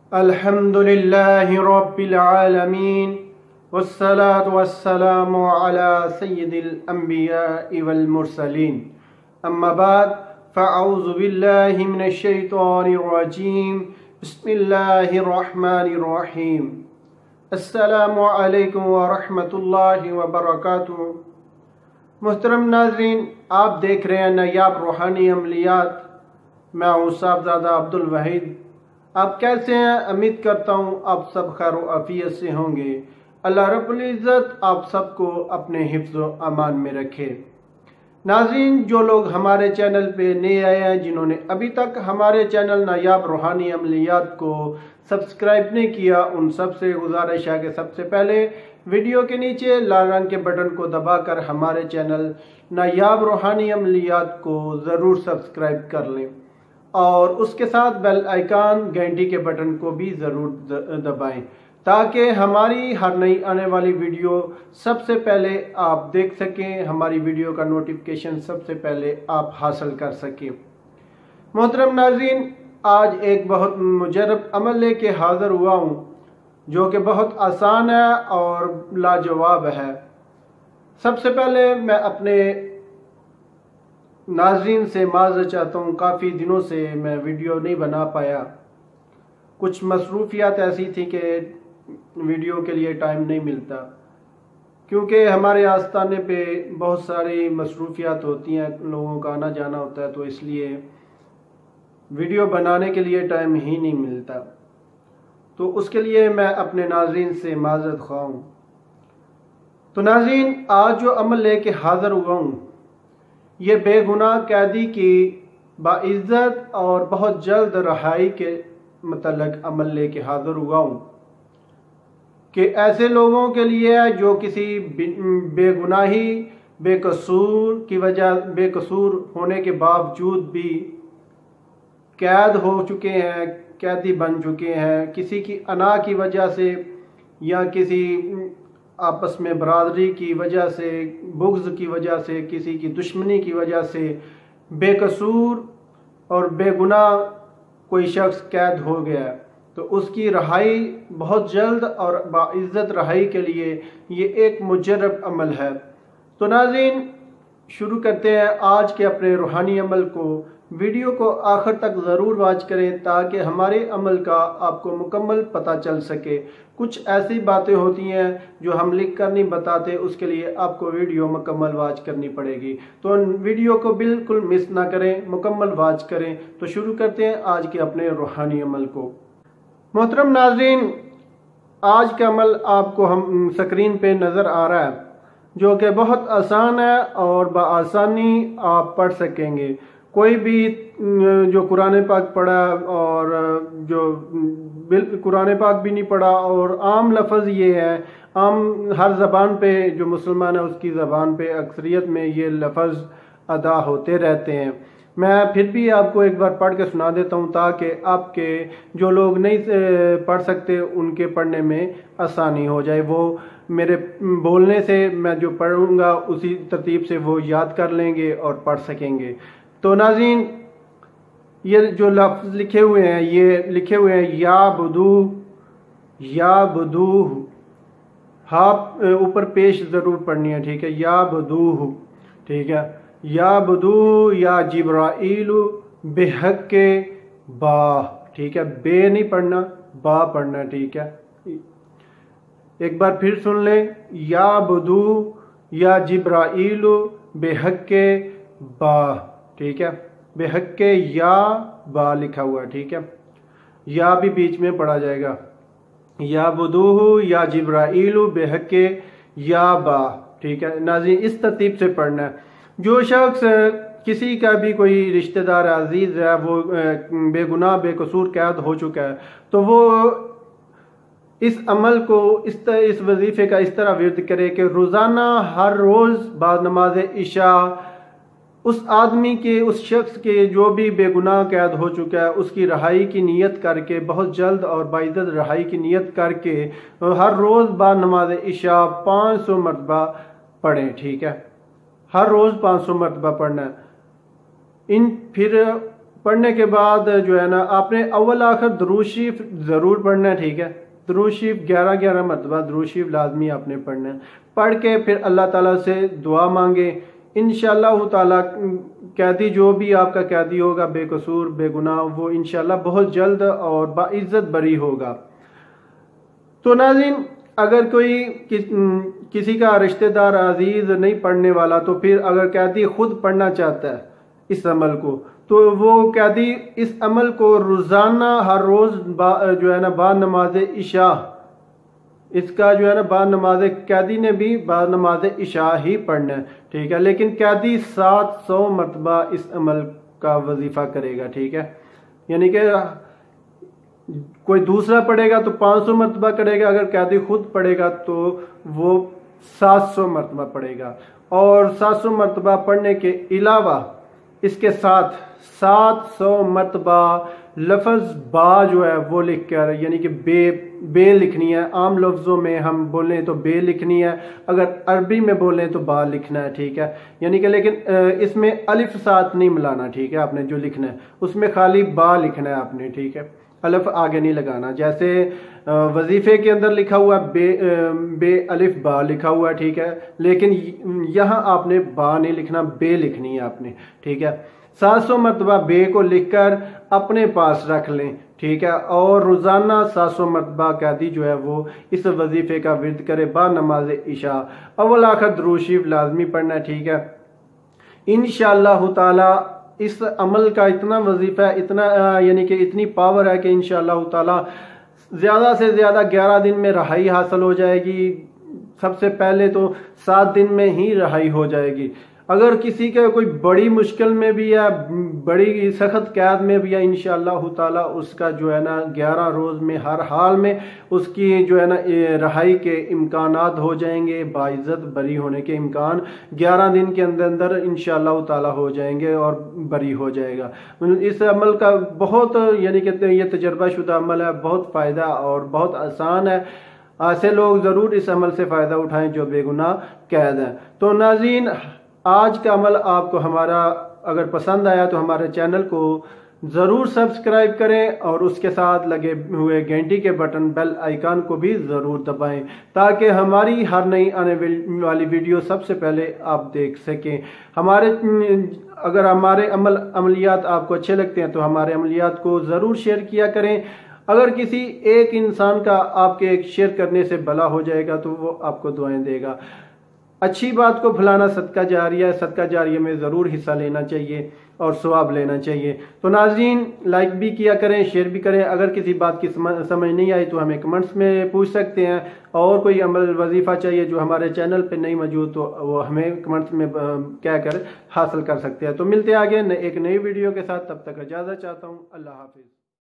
الحمد لله رب العالمين والصلاة والسلام على سيد الأنبياء والمرسلين أما بعد فأعوذ بالله من الشيطان الرجيم بسم الله الرحمن الرحيم السلام علیکم ورحمۃ اللہ وبرکاتہ۔ محترم ناظرین، آپ دیکھ رہے ہیں نایاب روحانی عملیات۔ میں ہوں صاحبزادہ عبدالوحید۔ آپ کیسے ہیں؟ امید کرتا ہوں آپ سب خیر و عافیت سے ہوں گے۔ اللہ رب العزت آپ سب کو اپنے حفظ و امان میں رکھے۔ ناظرین، جو لوگ ہمارے چینل پہ نئے آئے ہیں، جنہوں نے ابھی تک ہمارے چینل نایاب روحانی عملیات کو سبسکرائب نہیں کیا، ان سب سے گزارش ہے کہ سب سے پہلے ویڈیو کے نیچے لال رنگ کے بٹن کو دبا کر ہمارے چینل نایاب روحانی عملیات کو ضرور سبسکرائب کر لیں، اور اس کے ساتھ بیل آئیکن گھنٹی کے بٹن کو بھی ضرور دبائیں تاکہ ہماری ہر نئی آنے والی ویڈیو سب سے پہلے آپ دیکھ سکیں، ہماری ویڈیو کا نوٹیفیکیشن سب سے پہلے آپ حاصل کر سکیں۔ محترم ناظرین، آج ایک بہت مجرب عمل لے کے حاضر ہوا ہوں جو کہ بہت آسان ہے اور لاجواب ہے۔ سب سے پہلے میں اپنے ناظرین سے معذرت چاہتا ہوں، کافی دنوں سے میں ویڈیو نہیں بنا پایا، کچھ مصروفیات ایسی تھی کہ ویڈیو کے لیے ٹائم نہیں ملتا، کیونکہ ہمارے آستانے پہ بہت ساری مصروفیات ہوتی ہیں، لوگوں کا آنا جانا ہوتا ہے، تو اس لیے ویڈیو بنانے کے لیے ٹائم ہی نہیں ملتا، تو اس کے لیے میں اپنے ناظرین سے معذرت خواہ ہوں۔ تو ناظرین، آج جو عمل لے کے حاضر ہوا ہوں، یہ بے گناہ قیدی کی باعزت اور بہت جلد رہائی کے متعلق عمل لے کے حاضر ہوا ہوں، کہ ایسے لوگوں کے لیے جو کسی بے گناہی بے قصور ہونے کے باوجود بھی قید ہو چکے ہیں، قیدی بن چکے ہیں، کسی کی انا کی وجہ سے یا کسی آپس میں برادری کی وجہ سے، بغض کی وجہ سے، کسی کی دشمنی کی وجہ سے بے قصور اور بے گناہ کوئی شخص قید ہو گیا ہے، تو اس کی رہائی بہت جلد اور باعزت رہائی کے لیے یہ ایک مجرب عمل ہے۔ تو ناظرین، شروع کرتے ہیں آج کے اپنے روحانی عمل کو۔ ویڈیو کو آخر تک ضرور واچ کریں تاکہ ہمارے عمل کا آپ کو مکمل پتہ چل سکے۔ کچھ ایسی باتیں ہوتی ہیں جو ہم لکھ کر نہیں بتاتے، اس کے لیے آپ کو ویڈیو مکمل واچ کرنی پڑے گی، تو ویڈیو کو بالکل مس نہ کریں، مکمل واچ کریں۔ تو شروع کرتے ہیں آج کے اپنے روحانی عمل کو۔ محترم ناظرین، آج کا عمل آپ کو ہم سکرین پہ نظر آ رہا ہے، جو کہ بہت آسان ہے اور بآسانی آپ پڑھ سکیں گے۔ کوئی بھی جو قرآن پاک پڑھا اور جو قرآن پاک بھی نہیں پڑھا، اور عام لفظ یہ ہے، عام ہر زبان پہ جو مسلمان ہے اس کی زبان پہ اکثریت میں یہ لفظ ادا ہوتے رہتے ہیں۔ میں پھر بھی آپ کو ایک بار پڑھ کے سنا دیتا ہوں تاکہ آپ کے جو لوگ نہیں پڑھ سکتے ان کے پڑھنے میں آسانی ہو جائے، وہ میرے بولنے سے میں جو پڑھوں گا اسی ترتیب سے وہ یاد کر لیں گے اور پڑھ سکیں گے۔ تو ناظرین، یہ جو لفظ لکھے ہوئے ہیں، یہ لکھے ہوئے ہیں یا بدوہ، ہاں اوپر پیش ضرور پڑھنی ہے، ٹھیک ہے، یا بدوہ، ٹھیک ہے، یا بدوہ یا جبرائیل بحق با، ٹھیک ہے، بے نہیں پڑھنا، با پڑھنا، ٹھیک ہے۔ ایک بار پھر سن لیں، یا بدوہ یا جبرائیل بحق با، ٹھیک ہے، بحق یا با لکھا ہوا ہے، ٹھیک ہے، یا بھی بیچ میں پڑھا جائے گا، یا بدوہ یا جبرائیل بحق یا با، ٹھیک ہے۔ ناظرین، اس ترتیب سے پڑھنا ہے۔ جو شخص کسی کا بھی کوئی رشتہ دار عزیز ہے، وہ بے گناہ بے قصور قید ہو چکا ہے، تو وہ اس عمل کو اس وظیفے کا اس طرح ورد کرے کہ روزانہ ہر روز بعد نماز عشاء اس آدمی کے، اس شخص کے جو بھی بے گناہ قید ہو چکا ہے، اس کی رہائی کی نیت کر کے، بہت جلد اور باعزت رہائی کی نیت کر کے ہر روز بعد نماز عشاء 500 مرتبہ پڑھیں، ٹھیک ہے، ہر روز 500 مرتبہ پڑھنا ہے۔ پھر پڑھنے کے بعد جو ہے نا آپ نے اول آخر درود شریف ضرور پڑھنا ہے، ٹھیک ہے؟ درود شریف 11 مرتبہ درود شریف لازمی آپ نے پڑھنا ہے۔ پڑھ کے پھر اللہ تعالیٰ سے دعا مانگے، انشاءاللہ تعالیٰ قیدی جو بھی آپ کا قیدی ہوگا بے قصور بے گناہ، وہ انشاءاللہ بہت جلد اور باعزت بری ہوگا۔ تو ناظرین، اگر کوئی کسی کا رشتہ دار عزیز نہیں پڑھنے والا، تو پھر اگر قیدی خود پڑھنا چاہتا ہے اس عمل کو، تو وہ قیدی اس عمل کو روزانہ ہر روز جو ہے نا بعد نماز عشاء، اس کا جو ہے نا بعد نماز، قیدی نے بھی بعد نماز عشاء ہی پڑھنا ہے، ٹھیک ہے؟ لیکن قیدی 700 مرتبہ اس عمل کا وظیفہ کرے گا، ٹھیک ہے؟ یعنی کہ کوئی دوسرا پڑھے گا تو 500 مرتبہ کرے گا، اگر قیدی خود پڑھے گا تو وہ 700 مرتبہ پڑھے گا۔ اور 700 مرتبہ پڑھنے کے علاوہ اس کے ساتھ 700 مرتبہ لفظ با جو ہے وہ لکھ کر، یعنی کہ بے لکھنی ہے۔ عام لفظوں میں ہم بولیں تو بے لکھنی ہے، اگر عربی میں بولیں تو با لکھنا ہے، ٹھیک ہے؟ یعنی کہ لیکن اس میں الف ساتھ نہیں ملانا، ٹھیک ہے؟ آپ نے جو لکھنا ہے اس میں خالی با لکھنا ہے آپ نے، ٹھیک ہے؟ الف آگے نہیں لگانا، جیسے وظیفے کے اندر لکھا ہوا بے الف با لکھا ہوا ہے، ٹھیک ہے؟ لیکن یہاں آپ نے با نہیں لکھنا، بے لکھنی ہے آپ نے، ٹھیک ہے؟ 700 مرتبہ بے کو لکھ کر اپنے پاس رکھ لیں، ٹھیک ہے؟ اور روزانہ 700 مرتبہ قیدی جو ہے وہ اس وظیفے کا ورد کرے بعد نماز عشاء۔ اول آخر درود شریف لازمی پڑھنا ہے، ٹھیک ہے؟ انشاءاللہ تعالی اس عمل کا اتنا وظیفہ ہے، اتنا یعنی کہ اتنی پاور ہے کہ انشاءاللہ تعالی زیادہ سے زیادہ 11 دن میں رہائی حاصل ہو جائے گی۔ سب سے پہلے تو 7 دن میں ہی رہائی ہو جائے گی۔ اگر کسی کا کوئی بڑی مشکل میں بھی ہے، بڑی سخت قید میں بھی ہے، انشاءاللہ تعالی اس کا جو ہے نا 11 روز میں ہر حال میں اس کی جو ہے نا رہائی کے امکانات ہو جائیں گے، باعزت بری ہونے کے امکان 11 دن کے اندر انشاءاللہ تعالی ہو جائیں گے اور بری ہو جائے گا۔ اس عمل کا بہت یعنی کہ یہ تجربہ شدہ عمل ہے، بہت فائدہ اور بہت آسان ہے۔ ایسے لوگ ضرور اس عمل سے فائدہ اٹھائیں جو بے گناہ قید ہیں۔ تو ناظرین، آج کا عمل آپ کو ہمارا اگر پسند آیا تو ہمارے چینل کو ضرور سبسکرائب کریں اور اس کے ساتھ لگے ہوئے گھنٹی کے بٹن بیل آئیکن کو بھی ضرور دبائیں تاکہ ہماری ہر نئی آنے والی ویڈیو سب سے پہلے آپ دیکھ سکیں۔ اگر ہمارے عملیات آپ کو اچھے لگتے ہیں تو ہمارے عملیات کو ضرور شیئر کیا کریں۔ اگر کسی ایک انسان کا آپ کے ایک شیئر کرنے سے بھلا ہو جائے گا تو وہ آپ کو دعائیں دے گا۔ اچھی بات کو پھیلانا صدقہ جاریہ ہے، صدقہ جاریہ میں ضرور حصہ لینا چاہیے اور ثواب لینا چاہیے۔ تو ناظرین، لائک بھی کیا کریں، شیئر بھی کریں۔ اگر کسی بات کی سمجھ نہیں آئی تو ہمیں کمنٹس میں پوچھ سکتے ہیں، اور کوئی عمل وظیفہ چاہیے جو ہمارے چینل پہ نہیں موجود تو وہ ہمیں کمنٹس میں کہہ کر حاصل کر سکتے ہیں۔ تو ملتے ہیں آگے ایک نئی ویڈیو کے ساتھ، تب تک اجازت چاہتا ہوں، اللہ حافظ۔